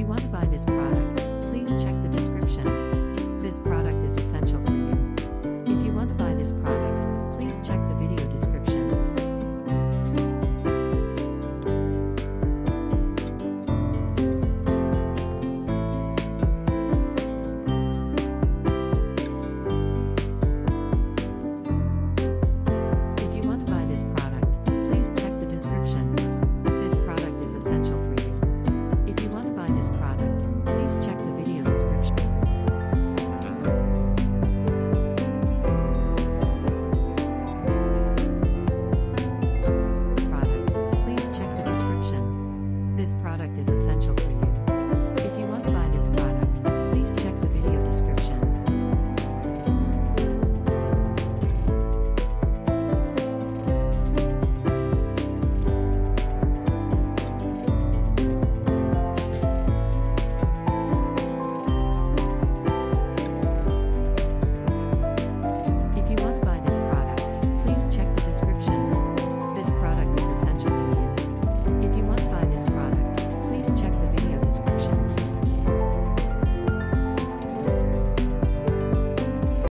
you want to buy this product, please check the description. This product is essential for you. If you want to buy this product, please check the video description. If you want to buy this product, please check the description. This product is essential for you. If you want to buy this product,